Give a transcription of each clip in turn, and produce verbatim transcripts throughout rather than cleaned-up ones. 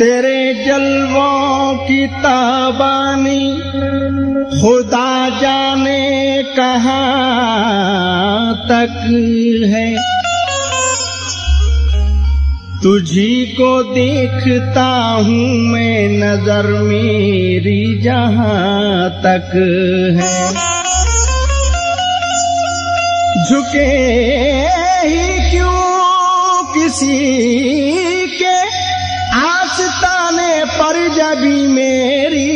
तेरे जलवों की ताबानी खुदा जाने कहाँ तक है। तुझी को देखता हूँ मैं, नजर मेरी जहाँ तक है। झुके ही क्यों किसी के आस्ताने पर, जबी मेरी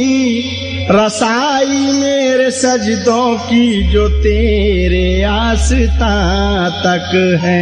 रसाई मेरे सजदों की जो तेरे आस्तां तक है।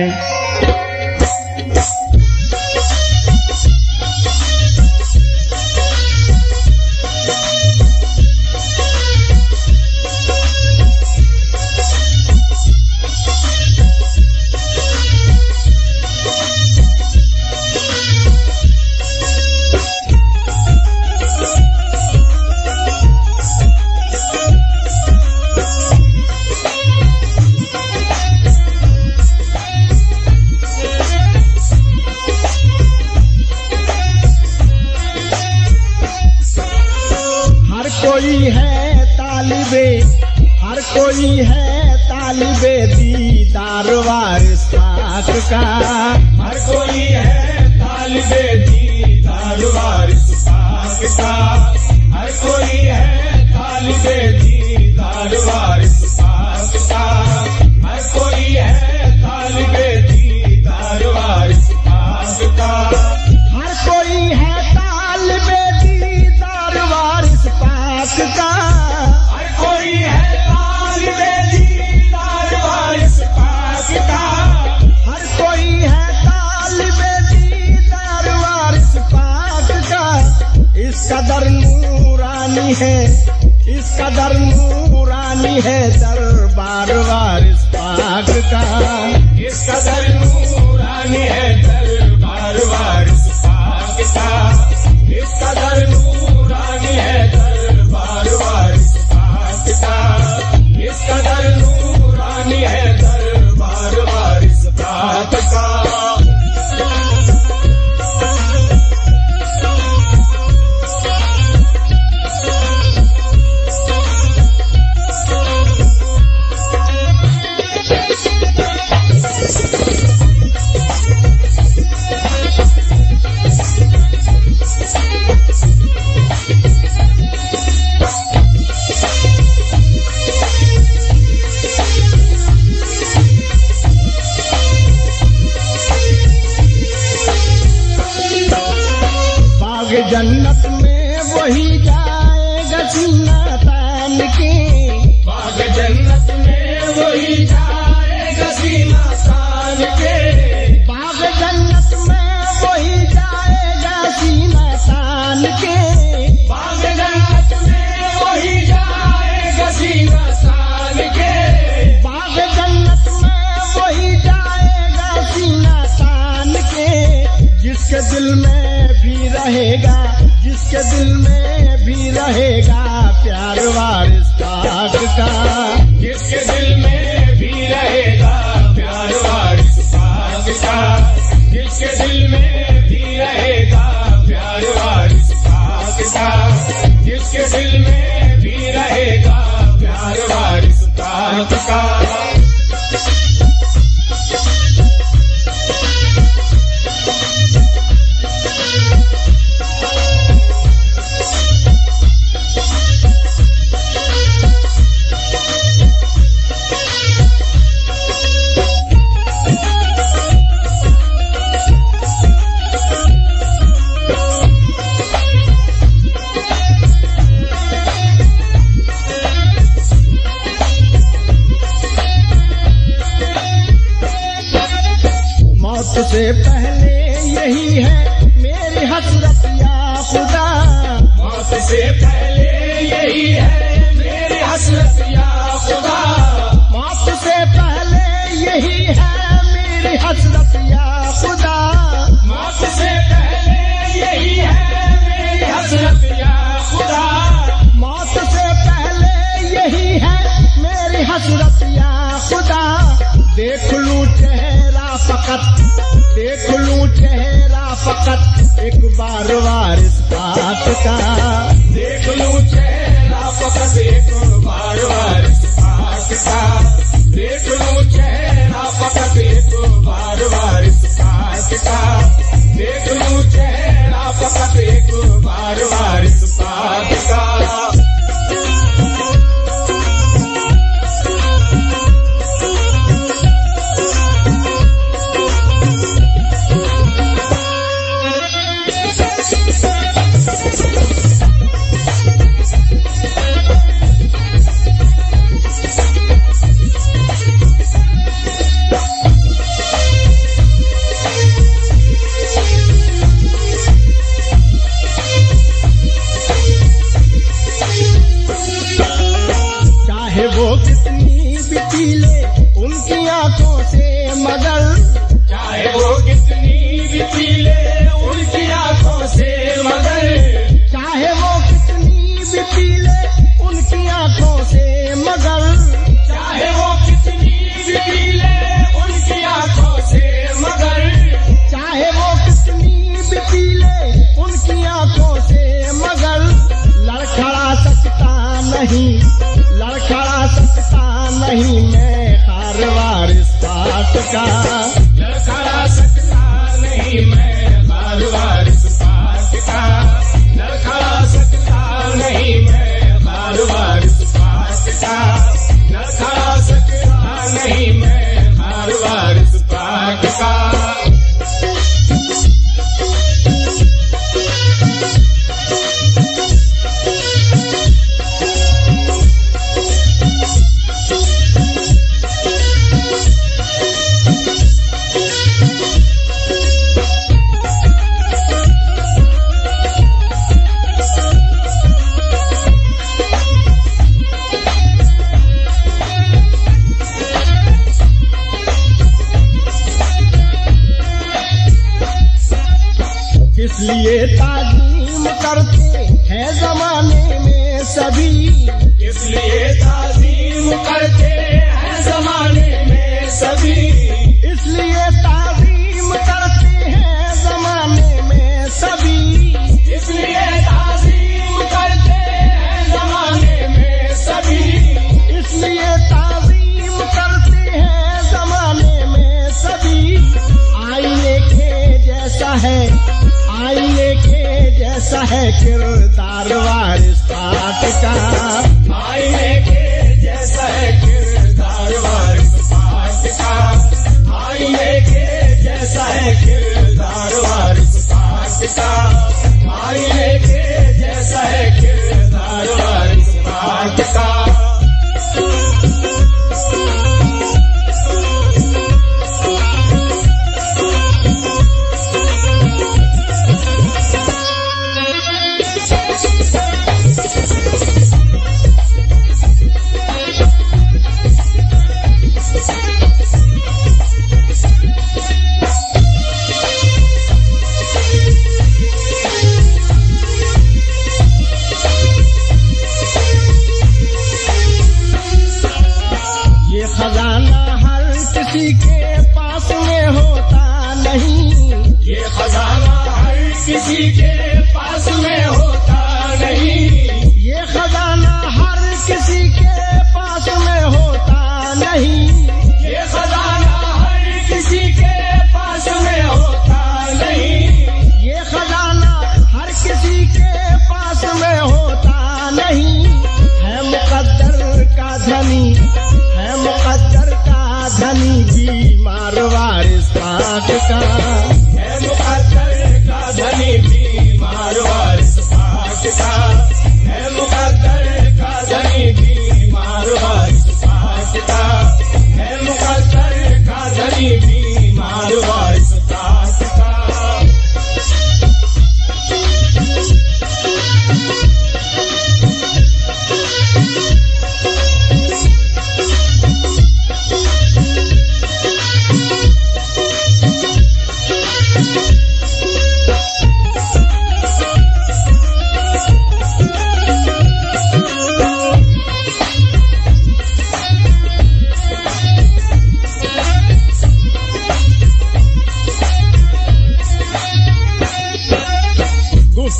कोई है तालिबे, हर कोई है तालिबे दीदार वारिस पाक का। हर कोई है तालिबे दीदार वारिस पाक का। हर कोई है तालिबे दीदार वारिस पाक का। हर कोई है तालिबे दीदार वारिस पाक का। हर कोई है तालिबे दीदार वारिस पाक का। हर कोई है तालिबे दीदार वारिस पाक का। हर कोई है तालिबे दीदार वारिस पाक का। इस कदर नूरानी है, इस कदर नूरानी है दरबार वारिस पाक का। इस कदर नूरानी है दरबार वारिस पाक का। इस कदर नूरानी है दरबार वारिस पाक का। इस कदर नूरानी है दरबार वारिस पाक का। जन्नत में वही जाएगा सीना तान के। बाग जन्नत में वही जाएगा सीना तान के। बाग जन्नत में वही जाएगा सीना तान के। बाग जन्नत में वही जाएगा सीना तान के। बाग जन्नत में वही जाएगा सीना तान के। जिसके दिल में भी रहेगा, जिसके दिल में भी रहेगा प्यार वारिस पाक का। जिसके दिल में भी रहेगा प्यार वारिस पाक का। जिसके दिल में भी रहेगा प्यार वारिस पाक का। जिसके दिल में भी रहेगा प्यार वारिस पाक का। से पहले यही है मेरी हसरत या खुदा। मौत से पहले यही है मेरी हसरत या खुदा। मौत से पहले यही है मेरी हसरत या खुदा। मौत से पहले यही है मेरी हसरत या खुदा। मौत से पहले यही है मेरी हसरत या खुदा। देख लूं चेहरा फकत, देख लूं चेहरा फकत एक बार वारिस पाक का, देख लूं चेहरा फकत एक बार वारिस पाक का, देख लूं चेहरा फकत एक बार वारिस पाक का, देख लूं चेहरा फकत एक बार वारिस पाक का। लड़खड़ा सकता नहीं मैं हार वारिस पाक का, लड़खड़ा सकता नहीं मैं हार वारिस पाक का, लड़खड़ा सकता नहीं मैं हार वारिस पाक का, लड़खड़ा सकता नहीं मैं हार वारिस पाक का। इसलिए ताजीम करते हैं जमाने में सभी, इसलिए ताजीम करते हैं जमाने में सभी, इसलिए ताजीम करते हैं जमाने में सभी, इसलिए ताजीम करते हैं जमाने में सभी, इसलिए ताजीम करते हैं जमाने में सभी। आईने के जैसा है, आईने के जैसा है किरदार वारिस पाक का, आईने के जैसा है किरदार वारिस पाक का, आईने के जैसा है किरदार वारिस पाक का, आईने के जैसा है किरदार वारिस पाक का। खजाना हर किसी के पास में होता नहीं, ये खजाना हर किसी के पास में होता नहीं, ये खजाना हर किसी के पास में होता नहीं, ये खजाना हर किसी के पास में होता नहीं, ये खजाना हर किसी के पास में होता नहीं। है मुकद्दर का धनी, है मुकद्दर का धनी बीमार वारिस पाक का, है मुकद्दर का धनी बीमार वारिस पाक का, है मुकद्दर का धनी बीमार वारिस पाक का, है मुकद्दर का धनी बीमार वारिस पाक का।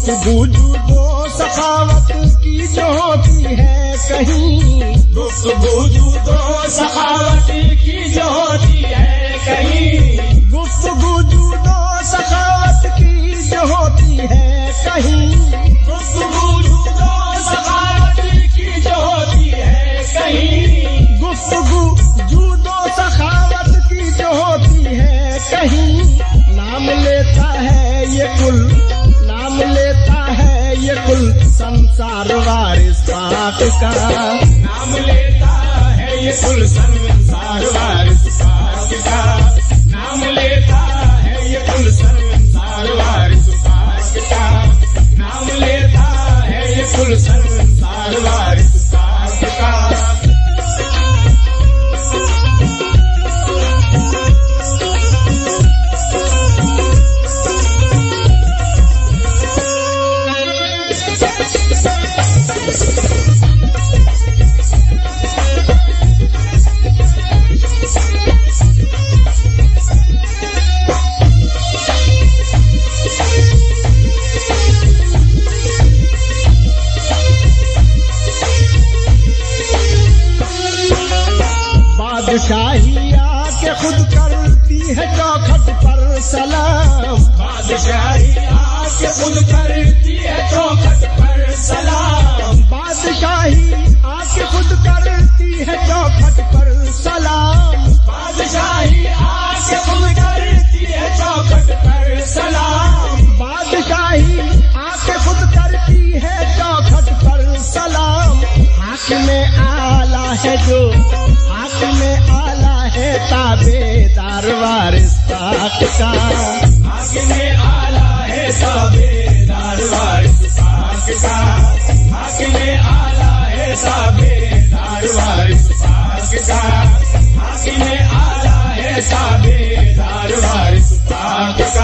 गुफ्तगू जूदो सखावत की जो होती है कहीं, गुफ्तगू जूदो सखावत की जो होती है कहीं, गुफ्तगू जूदो सखावत की जो होती है कहीं, गुफ्तगू जूदो सखावत की जो होती है कहीं, गुफ्तगू जूदो सखावत की जो होती है कहीं। नाम लेता है ये कुल, नाम लेता है ये कुल संसार वारिस पाक का, नाम लेता है ये कुल संसार वारिस पाक का, नाम लेता है ये कुल संसार वारिस पाक का, नाम लेता है ये कुल संसार वारिस पाक का। बादशाही आके खुद करती है चौखट पर सलाम, बादशाही आके खुद करती है चौखट पर सलाम, बादशाही आके खुद करती है चौखट पर सलाम, बादशाही आके खुद करती है चौखट पर सलाम, बादशाही आके खुद करती है चौखट पर सलाम। हाकिम आला है जो, हाकिम आला है ताबेदार वारिस पाक का, हाकिम आला है ताबेदार वारिस पाक का, हाकिम आला है ताबेदार वारिस पाक का, हाकिम आला है ताबेदार वारिस पाक का।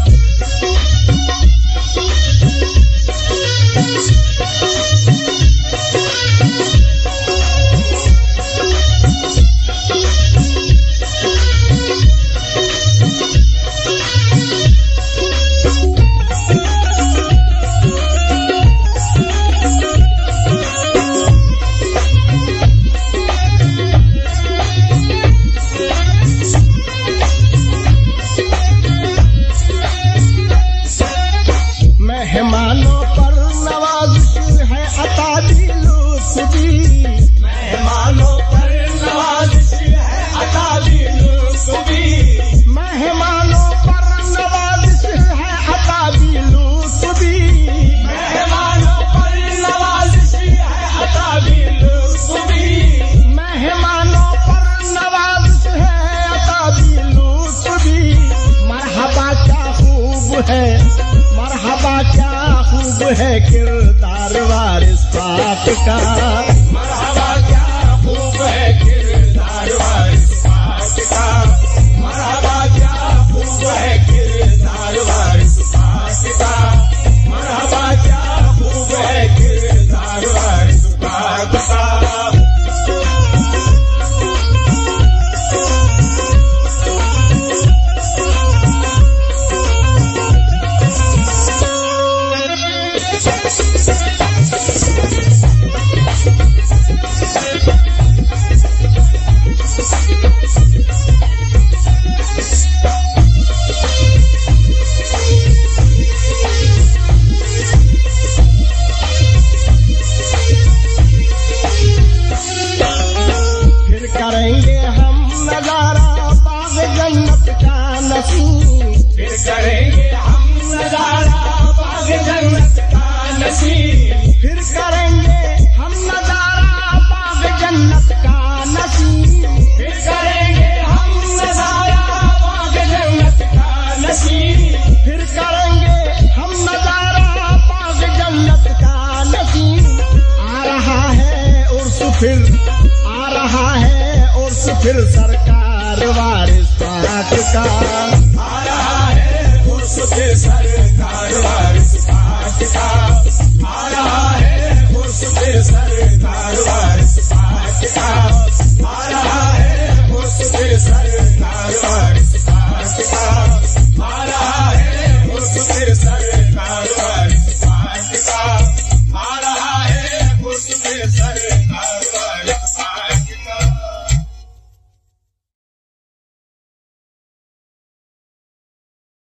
मेहमानों पर नवाजिश है अता दी लुत्फ दी, मेहमानों पर नवाजिश है अता दी लुत्फ दी, मेहमानों पर नवाजिश है अता दी लुत्फ दी, मेहमानों पर नवाजिश है अता दी लुत्फ दी, मेहमानों पर नवाजिश है अता दी लुत्फ दी। मरहबा क्या खूब है, मरहबा क्या खूब है किरदार वारिस पाक का, मरहबा क्या खूब है किरदार वारिस पाक का, मरहबा क्या खूब है किरदार वारिस पाक का, मरहबा क्या खूब है किरदार वारिस पाक का। करेंगे हम नजारा बाग जन्नत का नसीब, फिर करेंगे हम नजारा बाग जन्नत का नसीब, फिर करेंगे हम नजारा बाग जन्नत का नसीब, फिर करेंगे हम नजारा बाग जन्नत का नसीब, फिर करेंगे हम नजारा बाग जन्नत का नसीब। आ रहा है उर्स फिर, आ रहा है उर्स फिर सरकार वारिस पाक का, आ रहा है उर्स फिर सरकार वारिस पाक का, आ रहा है उर्स फिर सरकार वारिस पाक का, आ रहा है उर्स फिर सरकार वारिस पाक का, आ रहा है उर्स फिर सरकार वारिस सरकार